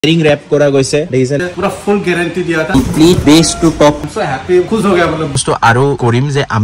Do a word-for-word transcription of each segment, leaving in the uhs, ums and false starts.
Ring rap करा গৈছে দেখিছেন পুরা ফুল গ্যারান্টি দিয়া था complete base to top so happy खुश हो गया मतलब বস্তু আৰু কৰিম যে আমি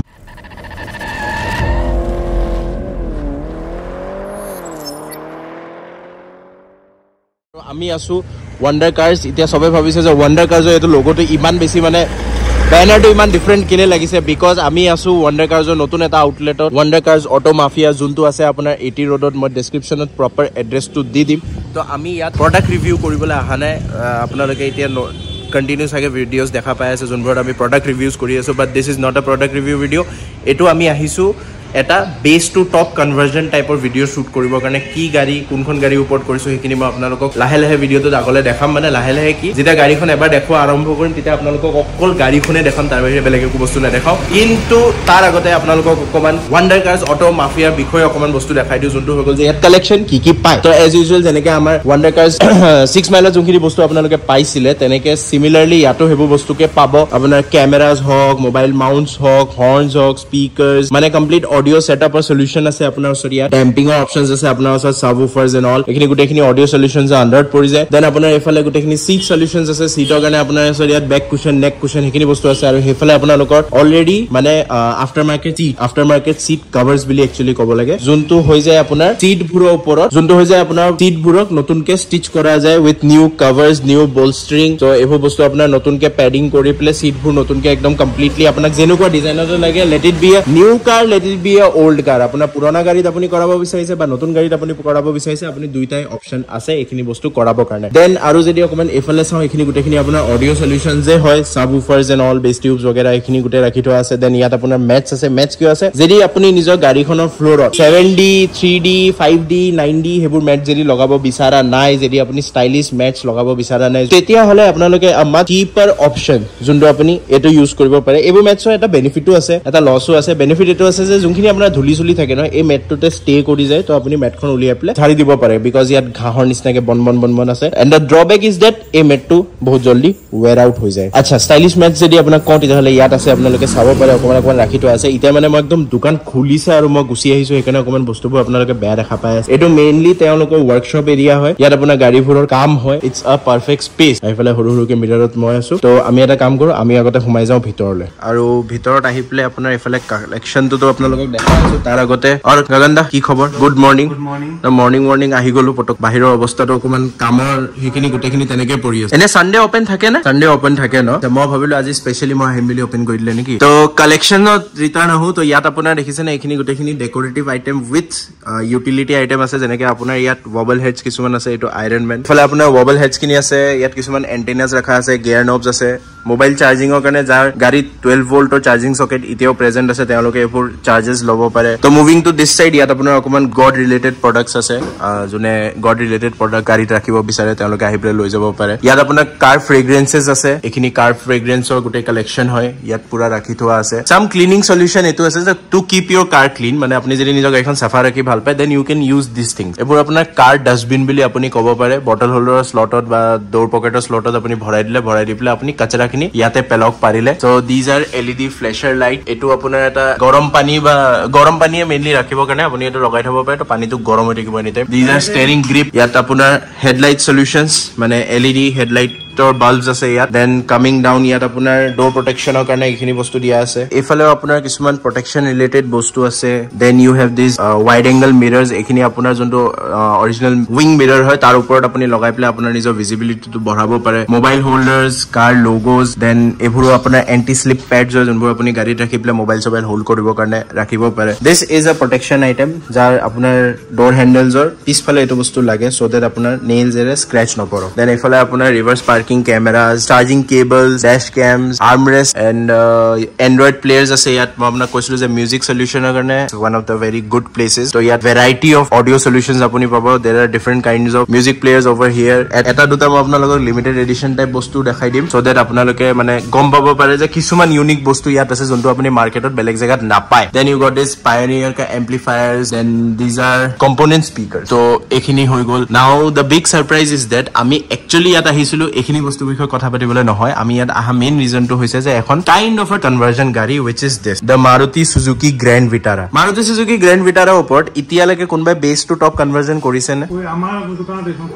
আমি আছো ওয়ান্ডার কার্স ইতিয়া সবে ভাবিছে যে ওয়ান্ডার কার্সৰ এটো লোগোটো ইমান বেছি মানে ব্যানারটো ইমান ডিফারেন্ট কেলে লাগিছে বিকজ আমি আছো ওয়ান্ডার কার্সৰ নতুন এটা আউটলেটত ওয়ান্ডার কার্স অটো মাফিয়া যোনটো আছে আপোনাৰ eighty ৰোডত মই ডেসক্ৰিপচনত প্ৰপাৰ এড্ৰেছটো দি দিম তো আমি ইয়াত প্ৰডাক্ট ৰিভিউ কৰিবলৈ আহা নাই আপোনালোকে এতিয়া কন্টিনিউস আগে ভিডিওস দেখা পাই আছে যোনবোৰ আমি প্ৰডাক্ট ৰিভিউজ কৰি আছো but this is not a product review video এটো আমি আহিছো এটা বেস টু টপ কনভার্জন টাইপৰ ভিডিও শুট কৰিবৰ কাৰণে কি গাড়ী কোনখন গাড়ী ওপৰত কৰিছো হেকিনি মই আপোনালোকক লাহে লাহে ভিডিওটো আগলে দেখাম মানে লাহে লাহে কি যেটা গাড়ীখন এবাৰ দেখুৱা আৰম্ভ কৰিম তেতিয়া আপোনালোকক অকল গাড়ীখনে দেখাম তাৰ বাহিৰে বেলেগ একো বস্তু নেদেখাও কিন্তু তাৰ আগতে আপোনালোকক অকমান ওয়ান্ডার কার্স অটো মাফিয়াৰ বিষয়ে অকমান বস্তু দেখাই দিও যোনটো হৈ গল যে ইয়াত কালেকচন কি কি পায় তো এজ ইউজুয়াল যেনেকৈ আমাৰ ওয়ান্ডার কার্স six মাইলত যোনখিনি বস্তু আপোনালোকে পাইছিলে তেনেকৈ সিমিলাৰলি ইয়াতো হেবু বস্তুকে পাব আপোনাৰ ক্যামেৰাজ হওক মোবাইল মাউন্টস হওক হৰ্নস হওক স্পিকাৰস মানে কমপ্লিট অডিও সেটআপ और সলিউশন আছে আপোনাৰ ওচৰিয়া ড্যাম্পিং অপশনস আছে আপোনাৰ ওচৰ সাবউফাৰস এন্ড অল এখিনি গুটেখিনি অডিও সলিউশনস আন্ডাৰত পৰি যায় দেন আপোনাৰ এফালে গুটেখিনি সিট সলিউশনস আছে সিটৰ কাৰণে আপোনাৰ ওচৰিয়া বেক কুশন নেক কুশন হেখিনি বস্তু আছে আৰু হেফালে আপোনালোকৰ অলৰেডি মানে after market seat after market seat covers বুলি একচুয়ালি ক'ব লাগে যোনটো হৈ যায় আপোনাৰ সিট ভুৰৰ ওপৰত যোনটো হৈ যায় আপোনাৰ সিট ভুৰক নতুনকে স্টিচ কৰা যায় with new covers new bolstering তো এবোৰ বস্তু আপোনাৰ নতুনকে প্যাডিং কৰি প্লে সিট ভুৰ নতুনকে একদম কমপ্লিটলি আপোনাক যেনেকুৱা ডিজাইনৰ লাগে let it be a new car let it be a old car আপোনাৰ পুৰণা গাড়ীত আপুনি কৰাব বিচাৰিছে বা নতুন গাড়ীত আপুনি কৰাব বিচাৰিছে আপুনি দুইটাই অপচন আছে এখিনি বস্তু কৰাব কাৰণে দেন আৰু যদি অকমান এফালে চাও এখিনি গুটেখিনি আপোনাৰ অডিও সলিউশন যে হয় subwoofers and all bass tubes वगैरह এখিনি গুটে ৰাখি থোৱা আছে দেন ইয়াত আপোনাৰ ম্যাটস আছে ম্যাটস কি আছে যদি আপুনি নিজৰ গাড়ীখনৰ ফ্লোৰত seven D three D five D nine D হেবোৰ ম্যাট যদি লগাব বিচাৰা নাই যদি আপুনি ষ্টাইলিশ ম্যাটস লগাব বিচাৰা নাই তেতিয়া হলে আপোনালোকে আমা চিপাৰ অপচন যোনটো আপুনি এটো ইউজ কৰিব পাৰে এবোৰ ম্যাটছৰ এটা বেনিফিটও আছে এটা লসও আছে বেনিফিট এটো আছে যে যোনখিনি আপোনাৰ ধুলি চুলি থাকে ন এই ম্যাটটোতে ষ্টে কৰি যায় তো আপুনি ম্যাটখন উলিয়াই প্লে ঝাৰি দিব পাৰে বিকজ ইয়াত ঘাহৰ নিচিনাকে বন বন বন বন আছে and the drawback is that এই ম্যাটটো বহুত জলদি ওয়্যাৰ আউট হৈ যায় আচ্ছা ষ্টাইলিশ ম্যাট যদি আপোনাক কওঁ তেতিয়াহলে ইয়াত আছে আপোনালোকে চাব পাৰে অকমান অকমান ৰাখি থোৱা আছে ইতিয়া মানে মই একদম দোকান খুলিছে আৰু মই গুচি আহিছো সেইকাৰণে অকমান বস্তুবোৰ আপোনালোকে বেয়া দেখা পাই আছে এটো মেইনলি তেওঁলোকৰ ওয়াৰ্কশ্বপ এৰিয়া হয় ইয়াত আপোনাৰ গাড়ীবোৰৰ কাম হয় ইটস আ পাৰফেক্ট স্পেস আইফালে সৰু সৰুকে মিৰৰত মই আছো তো আমি এটা কাম কৰো আমি আগতে সোমাই যাওঁ ভিতৰলৈ আৰু ভিতৰত আহি প্লে আপোনাৰ এফালে কালেকচনটো তো আপোনালোকক দেখাই আছো তাৰ আগতে আৰু গগনদা কি খবৰ good morning good morning morning morning আহি গলো পটক বাহিৰৰ অৱস্থাটো অকমান কামৰ হেখিনি গুটেখিনি তেনেকে পৰি আছে এনে সানডে ওপেন থাকে না সানডে ওপেন থাকে ন মই ভাবিলো আজি স্পেশালি মই আহিম বুলি ওপেন কৰি দিলে নেকি তো কালেকচনত ৰিটাৰ্ণ আহো তো ইয়াত আপোনাৰ দেখিছে না এখিনি গুটেখিনি decorative item with utility item আছে যেনেকে আপোনাৰ ইয়াত ওয়াবল হেডস কিছুমান আছে এটো আইৰন ম্যান ফলে আপোনাৰ ওয়াবল হেডস কিনি আছে ইয়াত কিছুমান এন্টেনাস ৰাখা আছে গিয়াৰ নবস আছে মোবাইল চাৰ্জিংৰ কাৰণে যাৰ গাড়ীত twelve ভোল্টৰ চাৰ্জিং সকেট ইতিয়াও প্ৰেজেন্ট আছে তেওঁলোকে এফৰ চাৰ্জেস ল'ব পাৰে তো মুভিং টু দিস সাইড ইয়াত আপোনাৰ অকমান গড ৰিলেটেড প্ৰডাক্টস আছে যোনে গড ৰিলেটেড প্ৰডাক্ট গাড়ীত ৰাখিব বিচাৰে তেওঁলোকে আহি পেলাই লৈ যাব পাৰে ইয়াত আপোনাৰ কাৰ ফ্ৰেগ্ৰেন্সেস আছে এখিনি কাৰ ফ্ৰেগ্ৰেন্সৰ গুটে কালেকচন হয় ইয়াত পুৰা ৰাখি থোৱা আছে সাম ক্লিনিং সলিউশন এটো আছে যে to keep your car clean মানে আপুনি যদি নিজৰ গাড়ীখন সাফা ৰাখি ভাল পায় then you can use this things এবোৰ আপোনাৰ কাৰ ডাস্টবিন বুলি আপুনি ক'ব পাৰে বটল হোল্ডাৰৰ স্লটত বা ডোৰ পকেটৰ স্লটত আপুনি ভৰাই দিলে ভৰাই দি পেলাই আপুনি কাচৰাখিনি ইয়াতে পেলক পাৰিলে so these are LED flasher light এটো আপোনাৰ এটা গৰম পানী বা গৰম পানীয়ে মেইনলি ৰাখিব কাৰণে আপুনি এটো লগাই থব পাৰে তো পানীটো গৰম হৈ থাকিব any time these are steering grip ইয়াত আপোনাৰ হেডলাইট সলিউশনস মানে এলইডি হেডলাইট বাল্বস আছে ইয়াত দেন কামিং ডাউন ইয়াত আপোনাৰ ডোৰ প্ৰটেকচনৰ কাৰণে এইখিনি বস্তু দিয়া আছে এফালে আপোনাৰ কিছুমান প্ৰটেকচন ৰিলেটেড বস্তু আছে then you have this wide angle mirrors এখিনি আপোনাৰ যোনটো অৰিজিনাল উইং মিৰৰ হয় তাৰ ওপৰত আপুনি লগাই পেলাই আপোনাৰ নিজৰ ভিজিবিলিটিটো বঢ়াব পাৰে mobile holders car logos then এবোৰো আপোনাৰ এন্টি স্লিপ প্যাডস হয় যোনবোৰ আপুনি গাড়ীত ৰাখি পেলাই মোবাইল সবাইল হোল্ড কৰিব কাৰণে ৰাখিব পাৰে this is a protection item যাৰ আপোনাৰ ডোৰ হেন্ডেলছৰ পিছফালে এটো বস্তু লাগে সো দ্যাট আপোনাৰ নেইলছৰে স্ক্ৰেচ নপৰক দেন এফালে আপোনাৰ reverse parking cameras charging cables dash cams armrest and uh, android players ase yat মই আপোনাক কৈছিলো যে মিউজিক সলিউশনৰ কাৰণে one of the very good places so yat variety of audio solutions আপুনি পাব there are different kinds of music players over here এটা দুটা মই আপোনালোকক লিমিটেড এডিশন টাইপ বস্তু দেখাই দিম so that আপোনালোকে মানে গম পাব পাৰে যে কিছুমান ইউনিক বস্তু ইয়াত আছে যোনটো আপুনি মাৰ্কেটত বেলেগ জায়গাত নাপায় then you got this pioneer ka amplifiers then these are component speakers so এখিনি হৈ গল now the big surprise is that আমি actually ইয়াত আহিছিলো এখিনি বস্তু বিষয়ে কথা পাতিবলৈ নহয় আমি ইয়াত আহা মেইন ৰিজনটো হৈছে যে এখন কাইন্ড অফ আ কনভাৰ্জন গাড়ী which is this the Maruti Suzuki Grand Vitara Maruti Suzuki Grand Vitara ওপৰত ইতিয়ালৈকে কোনবাই বেস টু টপ কনভাৰ্জন কৰিছে নে আমাৰ দোকানত এখন ফাৰ্ষ্ট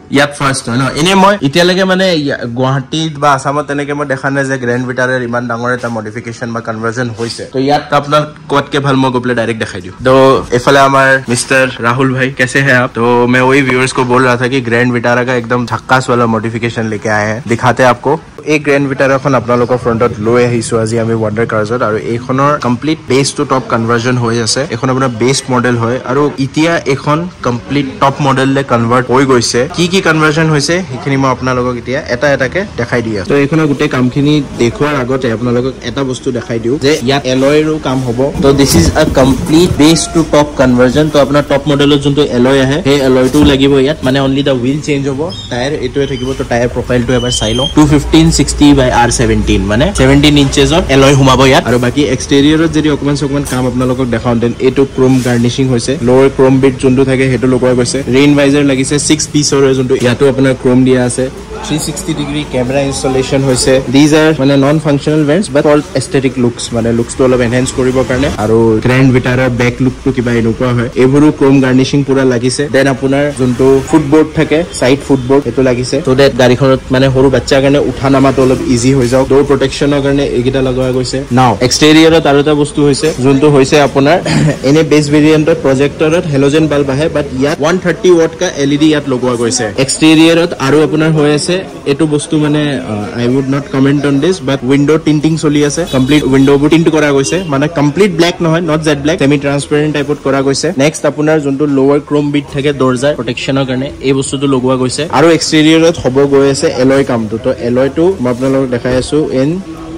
ইয়াত ফাৰ্ষ্ট হয় ন এনে মই এতিয়ালৈকে মানে গুৱাহাটীত বা আসামত তেনেকে মই দেখা নাই যে গ্ৰেণ্ড ভিটাৰৰ ইমান ডাঙৰ এটা মডিফিকেশ্যন বা কনভাৰ্জন হৈছে তো ইয়াত আপোনাৰ কোৱাতকে ভাল মই গৈ ডাইৰেক্ট দেখাই দিওঁ তো এফালে আমাৰ मिस्टर राहुल भाई कैसे हैं आप तो मैं वही व्यूअर्स को बोल रहा था कि ग्रैंड विटारा का एकदम झक्कास वाला मॉडिफिकेशन लेके आए हैं दिखाते हैं आपको एक ग्रैंड विटारा খন আপোনালোকৰ ফ্ৰণ্টত লৈ আহিছো আজি আমি ওয়ান্ডাৰ কাৰ্ছত আৰু এইখনৰ complete base to top conversion হৈ আছে এখন আপোনাৰ বেস মডেল হয় আৰু ইতিয়া এখন কমপ্লিট টপ মডেললে কনভাৰ্ট হৈ গৈছে কি কি কনভাৰ্জন হৈছে সেইখিনি মই আপোনালোকক এতিয়া এটা এটাকে দেখাই দিয়া তো এইখনৰ গোটেই কামখিনি দেখুৱাৰ আগতে আপোনালোকক এটা বস্তু দেখাই দিও যে ইয়াত এলয়ৰো কাম হ'ব তো this is a complete base to top conversion তো আপোনাৰ টপ মডেলৰ যোনটো এলয় আহে সেই এলয়টো লাগিব ইয়াত মানে অনলি দা হুইল চেঞ্জ হ'ব টায়াৰ এটোৱে থাকিব তো টায়াৰ প্ৰফাইলটো এবাৰ চাই লওঁ two fifteen sixty by R seventeen মানে seventeen inches of alloy হুমাব ইয়াত আৰু বাকি এক্সটেৰিয়ৰত যদি অকমান সকমান কাম আপোনালোকক দেখাও দেন এটো ক্ৰোম গাৰ্নিশিং হৈছে লোৱাৰ ক্ৰোম বিট যোনটো থাকে হেটো লগোৱা গৈছে ৰেইন ভাইজাৰ লাগিছে six পিছৰ যোনটো ইয়াতো আপোনাৰ ক্ৰোম দিয়া আছে three sixty degree camera installation hoise these are mane non functional vents but all aesthetic looks mane looks to all enhance koribo karone aru Grand Vitara back look to kiba enukwa hoy eburu chrome garnishing pura lagise then apunar junto footboard thake side footboard eto lagise so that gari khonot mane horu bachcha karone utha nama to all easy hoi jaok door protection or karone egita lagwa goise now exterior ot aru ta bostu hoise junto hoise apunar ene base variant ot projector ot halogen bulb ahe but yat one thirty watt ka L E D yat logwa goise exterior ot aru apunar hoise এটো বস্তু মানে I would not comment on this but window tinting চলি আছে complete window বু tint কৰা গৈছে মানে complete black নহয় not jet black semi transparent টাইপত কৰা গৈছে নেক্সট আপোনাৰ যোনটো লোৱাৰ ক্ৰোম বিট থাকে দৰ্জাৰ প্ৰটেকচনৰ কাৰণে এই বস্তুটো লগোৱা গৈছে আৰু এক্সটেৰিয়ৰত হ'ব গৈ আছে এলয় কামটো তো এলয়টো মই আপোনালোকক দেখাই আছো in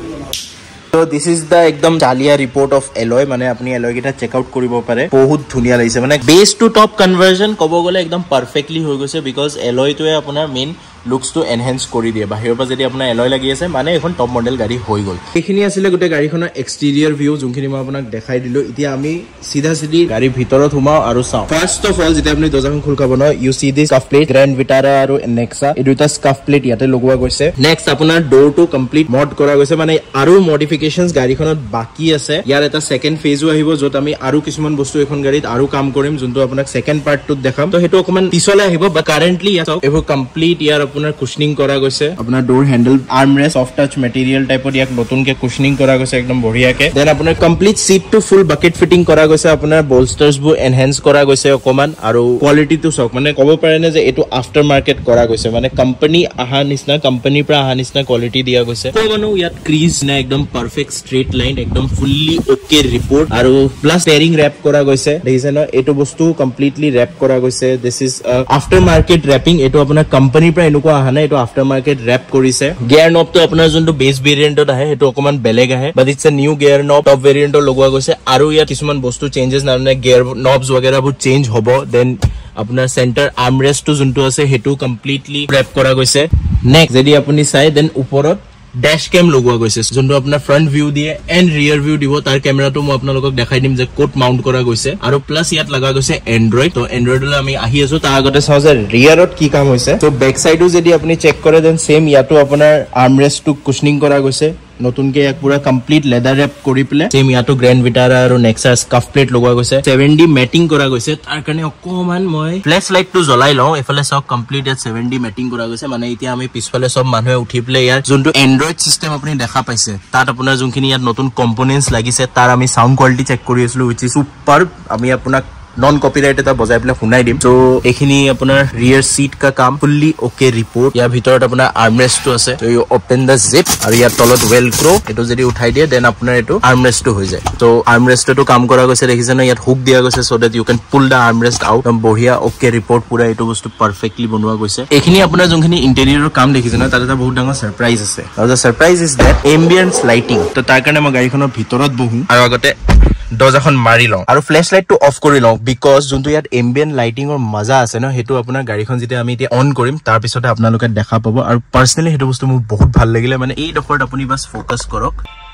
So this is the ekdom chalia report of alloy mane apni alloy kita check out koribo pare bahut dhuniya lagise mane base to top conversion kobo gole ekdom perfectly hoy goise because alloy to apunar main looks to enhance kori diye bahir pa jodi apuna alloy lagi ase mane ekhon top model gari hoy gol ekhini asile gote gari khonar exterior view junkhini ma apunak dekhai dilo itia ami sidha sidhi gari bhitorot humao aru sao first of all jeta apni dojakhon khul khabo na you see this scuff plate Grand Vitara aru Nexa e duita scuff plate yate logwa goise next apunar door to complete mod kora goise mane aru modifications gari khonot baki ase yar eta second phase o ahibo jot ami aru kisman bostu ekhon garit aru kaam korim junto apunak second part to dekham to hetu okman pisole ahibo but currently ya evo complete yar আপোনাৰ cushioning কৰা গৈছে আপোনাৰ door handle armrest soft touch material টাইপৰ ইয়াক নতুনকে cushioning কৰা গৈছে একদম বঢ়িয়াকে দেন আপোনাৰ complete seat to full bucket fitting কৰা গৈছে আপোনাৰ বোলষ্টাৰ্স বু এনহান্স কৰা গৈছে অকমান আৰু কোৱালিটি টু সক মানে ক'ব পাৰে নে যে এটো আফটাৰ মাৰ্কেট কৰা গৈছে মানে কোম্পানী আহা নিছনা কোম্পানীৰ পৰা আহা নিছনা কোৱালিটি দিয়া গৈছে তো মানে ইয়াত ক্ৰিজ না একদম পাৰফেক্ট ষ্ট্ৰেট লাইন একদম ফুললি ওকে ৰিপোৰ্ট আৰু প্লাস পেয়াৰিং ৰেপ কৰা গৈছে দেখিছে ন এটো বস্তু কমপ্লিটলি ৰেপ কৰা গৈছে this is after market wrapping এটো আপোনাৰ কোম্পানীৰ পৰা এনুকো আহা এটো আফটাৰ মাৰ্কেট ৰেপ কৰিছে গিয়াৰ নব তো আপোনাৰ যোনটো বেস ভেৰিয়েন্টত আহে এটো অকমান বেলেগ আহে but it's a new gear knob top ভেৰিয়েন্টৰ লগোৱা গৈছে আৰু ইয়াত কিছুমান বস্তু চেঞ্জেস নানে গিয়াৰ নবস वगैरह বহুত চেঞ্জ হ'ব দেন আপোনাৰ সেন্টাৰ আৰ্মৰেষ্টটো যোনটো আছে হেতু কমপ্লিটলি ৰেপ কৰা গৈছে নেক্সট যদি আপুনি চাই দেন ওপৰত ড্যাশ ক্যাম লগোৱা গৈছে যোনটো আপোনাৰ ফ্ৰন্ট ভিউ দিয়ে এন্ড ৰিয়াৰ ভিউ দিব তাৰ কেমেৰাটো মই আপোনালোকক দেখাই দিম যে কোট মাউন্ট কৰা গৈছে আৰু প্লাস ইয়াত লগা গৈছে এন্ড্ৰইড তো এন্ড্ৰইডলৈ আমি আহি আছো তাৰ আগতে চাও যে ৰিয়াৰত কি কাম হৈছে তো বেক সাইডো যদি আপুনি চেক কৰে দেন সেম ইয়াতো আপোনাৰ আৰ্মৰেষ্টটো কুশনিং কৰা গৈছে নতুনকে এক পুৰা কমপ্লিট লেদাৰ ৰেপ কৰি প্লে সেম ইয়াতো গ্ৰ্যান্ড ভিটাৰা আৰু নেক্সা স্কাফ প্লেট লগোৱা গৈছে seven D মেটিং কৰা গৈছে তাৰ কাৰণে অকমান মই ফ্ল্যাশ লাইটটো জ্বলাই লওঁ এফালে সব complete at seven D matting কৰা গৈছে মানে এতিয়া আমি পিছফালে সব মানুহে উঠি প্লে ইয়াৰ যোনটো এন্ড্ৰইড সিস্টেম আপুনি দেখা পাইছে তাত আপোনাৰ যোনখিনি ইয়াত নতুন কম্পোনেন্টস লাগিছে তাৰ আমি সাউন্ড কোৱালিটি চেক কৰি আছিলো which is super আমি আপোনাক নন কপিৰাইট এটা বজাই পেলাই শুনাই দিম সো এখিনি আপোনাৰ ৰিয়াৰ সিট কা কাম ফুললি ওকে ৰিপোৰ্ট ইয়াৰ ভিতৰত আপোনাৰ আৰ্মৰেষ্টটো আছে তো ইউ ওপেন দা জিপ আৰু ইয়াৰ তলত ওয়েলক্ৰো এটো যদি উঠাই দিয়ে দেন আপোনাৰ এটো আৰ্মৰেষ্টটো হৈ যায় তো আৰ্মৰেষ্টটো কাম কৰা গৈছে দেখিছে না ইয়াত হুক দিয়া গৈছে so that you can pull the armrest out একদম বঢ়িয়া ওকে ৰিপোৰ্ট পুৰা এটো বস্তু পাৰফেক্টলি বনোৱা গৈছে এখিনি আপোনাৰ যোনখিনি ইন্টেৰিয়ৰৰ কাম দেখিছে না তাত এটা বহুত ডাঙৰ সাৰপ্ৰাইজ আছে আৰু the surprise is that ambience lighting তো তাৰ কাৰণে মই গাড়ীখনৰ ভিতৰত বহো আৰু আগতে দৰ্জাখন মাৰি লওঁ আৰু ফ্ল্যাশ লাইটটো অফ কৰি লওঁ বিকজ যোনটো ইয়াত এম্বিয়েন্ট লাইটিংৰ মজা আছে ন হেতু আপোনাৰ গাড়ীখন যেতিয়া আমি এতিয়া অন কৰিম তাৰ পিছতে আপোনালোকে দেখা পাব আৰু পাৰ্সোনালি হেতু বস্তু মোৰ বহুত ভাল লাগিলে মানে এই ডখৰত আপুনি বাস ফোকাস কৰক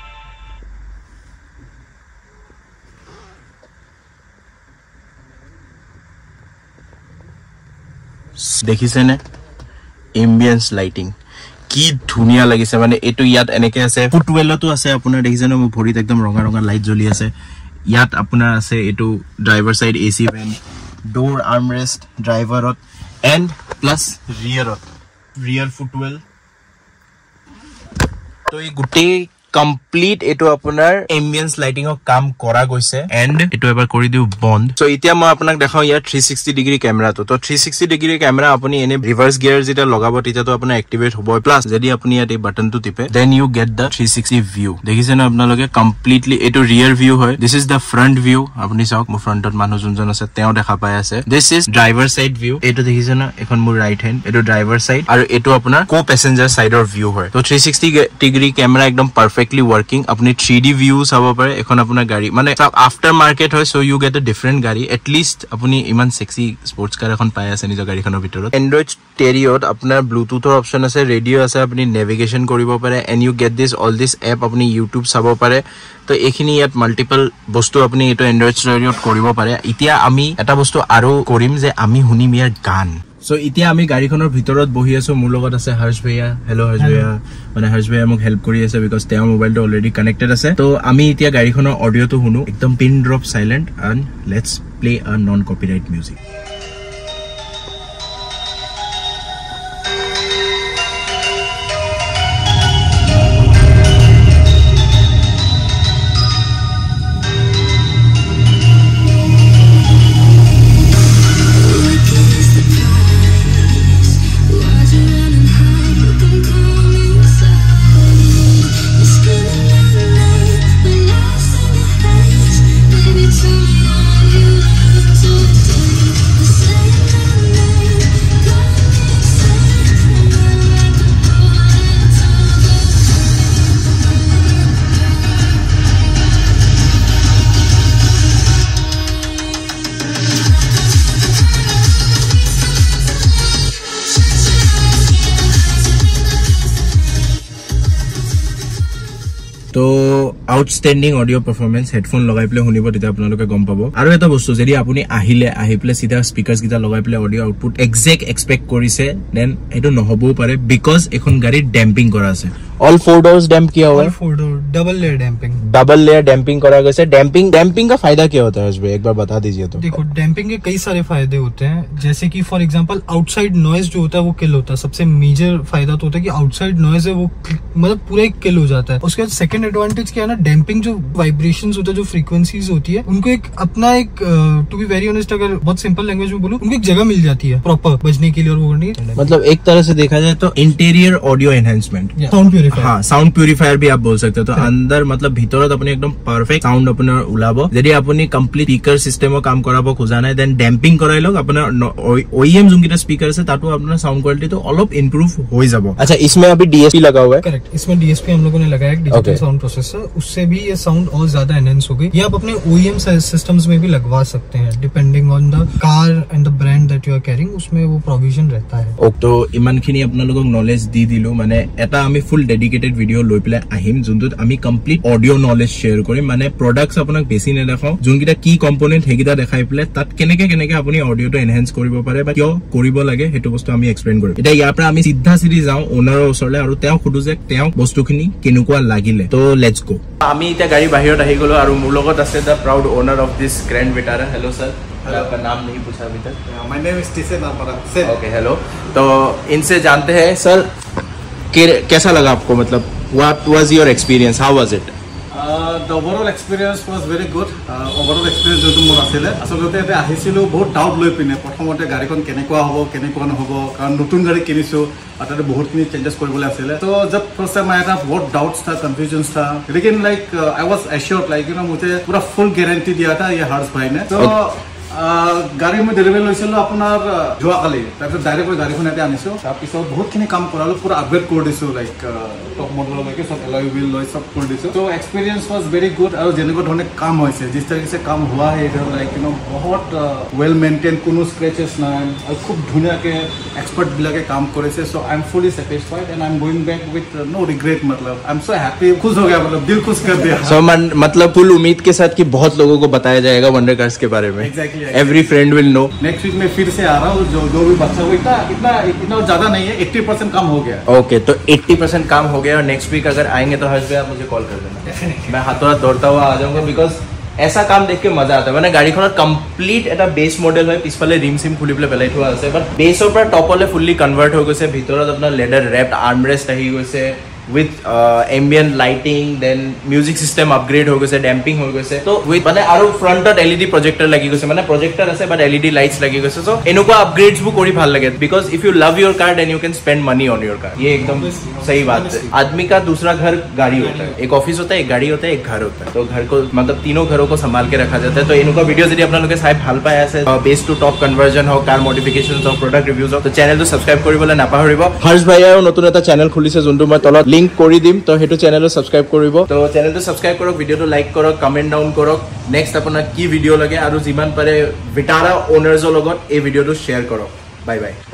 দেখিছেনে এম্বিয়েন্স লাইটিং কি ধুনিয়া লাগিছে মানে এটো ইয়াত এনেকে আছে ফুটৱেলটো আছে আপোনাৰ দেখিছেনে মোৰ ভৰিত একদম ৰঙা ৰঙা লাইট জ্বলি আছে ইয়াত আপোনাৰ আছে এটো driver side AC vent door armrest ড্ৰাইভাৰত and plus rear rear footwell तो ये गुटे কমপ্লিট এটো আপোনাৰ এম্বিয়েন্স লাইটিং অফ কাম কৰা গৈছে এন্ড এটো এবাৰ কৰি দিও বন্ধ সো এতিয়া মই আপোনাক দেখাও ইয়াৰ থ্ৰী ছিক্সটি ডিগ্ৰী কেমেৰাটো তো থ্ৰী ছিক্সটি ডিগ্ৰী কেমেৰা আপুনি এনে ৰিভাৰ্স গিয়াৰ যেটা লগাব তেতিয়া তো আপোনাৰ এক্টিভেট হ'ব প্লাস যদি আপুনি ইয়াত এই বাটনটো টিপে then you get the three sixty view দেখিছে না আপোনালোকে কমপ্লিটলি এটো ৰিয়াৰ ভিউ হয় this is the front view আপুনি চাওক মোৰ ফ্ৰন্টত মানুহ যোনজন আছে তেওঁ দেখা পাই আছে this is driver side view এটো দেখিছে না এখন মোৰ ৰাইট হেণ্ড এটো ড্ৰাইভাৰ সাইড আৰু এটো আপোনাৰ কো পেসেঞ্জাৰ সাইডৰ ভিউ হয় তো থ্ৰী ছিক্সটি ডিগ্ৰী কেমেৰা একদম perfectly working apni three D view sabo pare ekhon apuna gari mane after market hoy so you get a different gari at least apuni iman sexy sports car ekhon pai ase nijor gari khono bitorot android stereo apnar bluetooth or option ase radio ase apni navigation koribo pare and you get this all this app apni youtube sabo pare to ekhini yat multiple bostu apni eto android stereo koribo pare itia ami eta bostu aro korim je ami hunim yar gan So ইতিয়া আমি গাড়ীখনৰ ভিতৰত বহি আছো মোৰ লগত আছে হৰ্ষ ভাইয়া হেল্ল হৰ্ষ ভাইয়া মানে হৰ্ষ ভাইয়া মোক হেল্প কৰি আছে বিকজ তেওঁৰ মোবাইলটো অলৰেডি কানেক্টেড আছে তো আমি এতিয়া গাড়ীখনৰ অডিওটো শুনো একদম pin drop silent and let's play a non copyright music তো আউটস্ট্যান্ডিং অডিও পারফরমেন্স হেডফোন লগাই প্লে শুনিব তেতিয়া আপোনালোকে গম পাব আৰু এটা বস্তু যদি আপুনি আহিলে আহি প্লে সিধা স্পিকারস গিটা লগাই play audio output exact expect কৰিছে দেন এটো নহবও পাৰে বিকজ এখন গাড়ী ড্যাম্পিং কৰা আছে ऑल फोर डोर्स डैम्प किया हुआ है four door double layer damping double layer damping करा गया है डैम्पिंग डैम्पिंग का फायदा क्या होता है उसमें एक बार बता दीजिए तो देखो डैम्पिंग के कई सारे फायदे होते हैं जैसे कि फॉर एग्जांपल आउटसाइड नॉइज जो होता है वो किल होता है सबसे मेजर फायदा तो होता है कि आउटसाइड नॉइज है वो मतलब पूरा एक किल हो जाता है उसके बाद सेकंड एडवांटेज क्या है ना डैम्पिंग जो वाइब्रेशंस होता है जो फ्रीक्वेंसीज होती है उनको एक अपना एक टू बी वेरी ऑनेस्ट अगर बहुत सिंपल लैंग्वेज में बोलूं उनको एक जगह मिल जाती है प्रॉपर बजने के लिए और वो करने मतलब एक तरह से देखा जाए तो interior audio enhancement sound purifier हाँ साउंड प्यूरिफायर भी आप बोल सकते हो तो अंदर मतलब ভিতৰত আপুনি একদম পারফেক্ট সাউন্ড আপোনাৰ ওলাব যদি আপুনি কমপ্লিট স্পিকাৰ সিস্টেমৰ কাম কৰাব খোজা নাই দেন ড্যাম্পিং কৰাই লওক আপোনাৰ ওইএম যোনকিটা স্পিকাৰ আছে তাতো আপোনাৰ সাউন্ড क्वालिटी तो অলপ ইমপ্ৰুভ হৈ যাব अच्छा इसमें अभी डीएसपी लगा हुआ है करेक्ट इसमें डीएसपी हम लोगों ने लगाया है डिजिटल साउंड प्रोसेसर उससे भी ये साउंड और ज्यादा एनहांस हो गई ये आप अपने ओईएम सिस्टम्स में भी लगवा सकते हैं depending on the car and the brand that you are carrying उसमें वो प्रोविजन रहता है ओके तो इमानखिनि আপোনালোকক নলেজ দি দিলো মানে এটা আমি ফুল ডেডিকেটেড ভিডিও লৈ পেলাই আহিম যোনটোত আমি কমপ্লিট অডিও নলেজ শেয়ার কৰিম মানে প্ৰডাক্টস আপোনাক বেছি নেদেখাও যোনকিটা কি কম্পোনেন্ট হেগিটা দেখাই পেলাই তাত কেনেকে কেনেকে আপুনি অডিওটো এনহান্স কৰিব পাৰে বা কিয় কৰিব লাগে হেতু বস্তু আমি এক্সপ্লেইন কৰিম এটা ইয়াৰ পৰা আমি সিধা সিধি যাও ওনাৰৰ ওচৰলে আৰু তেওঁ খুদু যে তেওঁ বস্তুখিনি কেনেকুৱা লাগিলে তো লেটস গো আমি এটা গাড়ী বাহিৰত আহি গলো আৰু মোৰ লগত আছে the proud owner of this Grand Vitara hello sir आपका नाम नहीं पूछा अभी तक माय नेम इज टीसे नामपरा ओके हेलो तो इनसे जानते हैं सर कैसा लगा आपको मतलब what was your experience how was it Uh, the overall experience was very good. Uh, overall experience जो तुम मोर आसिले असलते एते आहिसिलो बहुत डाउट লৈ পিনে প্ৰথমতে গাড়ীখন কেনেকুৱা হ'ব কেনেকুৱা নহব কাৰণ নতুন গাড়ী কিনিছো আটাতে বহুত খিনি চেঞ্জেস কৰিবলৈ আছিলে তো जब फर्स्ट टाइम आया था बहुत डाउट्स था कंफ्यूजन्स था लेकिन like I was assured like you know मुझे पूरा फुल गारंटी दिया था ये हर्ष भाई ने तो गाड़ी में डेलिवरी লৈছিলো আপোনাৰ যোৱাকালি তাৰপিছত ডাইৰেক্ট গাড়ীখন ইয়াতে আনিছো তাৰপিছত বহুতখিনি কাম কৰালো পুৰা আপগ্ৰেড কৰি দিছো লাইক টপ মডেললৈকে সব এলয় হুইল লৈ সব কৰি দিছো তো এক্সপেৰিয়েন্স वाज वेरी गुड আৰু যেনেকুৱা ধৰণে কাম হৈছে जिस तरीके से काम हुआ है इधर लाइक यू नो बहुत वेल मेंटेन কোনো স্ক্ৰেচেছ নাই আৰু খুব ধুনীয়াকে এক্সপার্ট বিলাকে কাম কৰিছে so I am fully satisfied and I am going back with no regret मतलब आई एम सो हैप्पी खुश हो गया मतलब दिल खुश कर दिया सो मतलब फुल उम्मीद के साथ कि बहुत लोगों को बताया जाएगा वंडर कार्स के बारे में exactly every friend will know next week में फिर से आ रहा हूँ जो जो भी बच्चा हुआ इतना इतना इतना ज्यादा नहीं है अस्सी परसेंट काम हो गया ओके तो अस्सी परसेंट काम हो गया और नेक्स्ट वीक अगर आएंगे तो हर्ष भाई आप मुझे कॉल कर देना मैं हाथों हाथ दौड़ता हुआ आ जाऊंगा बिकॉज ऐसा काम देख के मजा आता है মানে গাড়ীখনত কমপ্লিট এটা বেস মডেল হয় পিছফালে ৰিম সিম খুলি পেলাই পেলাই থোৱা আছে বাট বেসৰ পৰা টপলে ফুল্লি কনভাৰ্ট হৈ গৈছে ভিতৰত আপোনাৰ লেডাৰ ৰেপড আৰ্মৰেষ্ট আহি গৈছে with uh, ambient lighting then music system upgrade ho goise damping ho goise to with mane aru front ot L E D projector lagi goise mane projector ase but L E D lights lagi goise so enuko upgrades bu kori bhal lage because if you love your car then you can spend money on your car ye ekdam sahi baat hai आदमी का दूसरा घर गाड़ी होता है एक office होता है एक गाड़ी होता है एक घर होता है तो घर को मतलब तीनों घरों को संभाल के रखा जाता है तो इनको वीडियो यदि आपन लोगे साहेब ভাল पाए আছে बेस टू टॉप कन्वर्जन हो कार मॉडिफिकेशंस हो प्रोडक्ट रिव्यूज हो तो चैनल तो सब्सक्राइब करिबले ना पाहरिबो हर्ष भाइया नतुन eta चैनल खुलिसे जोंटु মই তলত লিংক কৰি দিম তো হেতু চেনেলটো সাবস্ক্রাইব কৰিব তো চেনেলটো সাবস্ক্রাইব কৰক ভিডিওটো লাইক কৰক কমেন্ট ডাউন কৰক নেক্সট আপোনাৰ কি ভিডিও লাগে আৰু যিমান পাৰে ভিটাৰা ওনাৰছৰ লগত এই ভিডিওটো শেয়াৰ কৰক বাই বাই